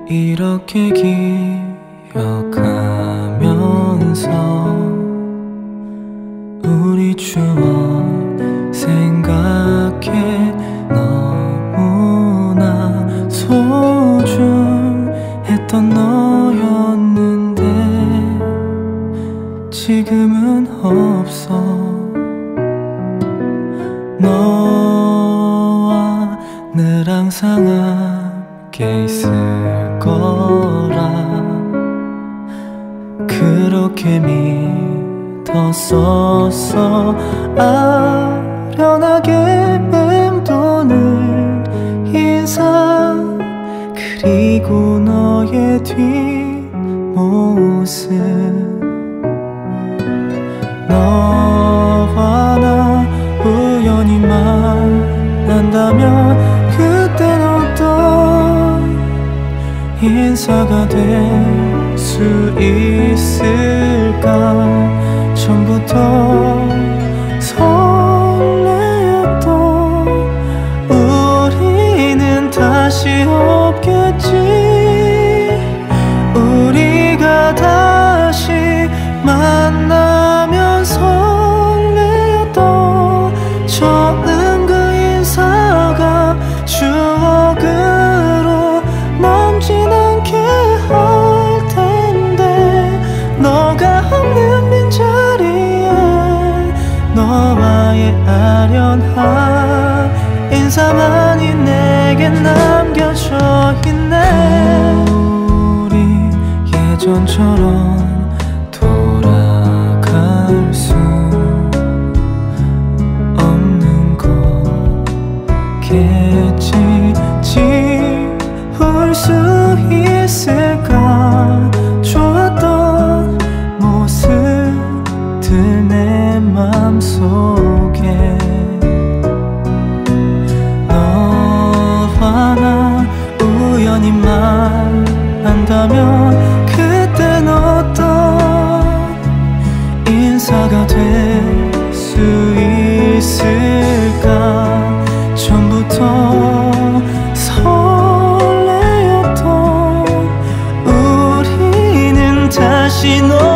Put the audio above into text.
이렇게 기억하면서 우리 추억 생각해 너무나 소중했던 너였는데 지금은 없어. 너와 늘 항상 함께 있을 거라 그렇게 믿었었어. 아련하게 맴도는 인상 그리고 너의 뒷모습 너와 나 우연히 만난다면 그땐 어떤 인사가 될 수 있을까. 처음부터 설레었던 우리는 다시 없겠지. 우리가 다시 만나면 설레었던 처음 그 인사가 추억으로 남진 않게 할 텐데 너가 없는 빈자리에 너와의 아련한 인사만이 내겐 남겨져 있네. 우리 예전처럼 돌아갈 수 없는 거겠지. 지울 수 있을까. 좋았던 모습들 내 맘속에 너와 나 우연히 만난다면 그땐 어떤 인사가 될 수 있을까. 처음부터 설레었던 우리는 다시 너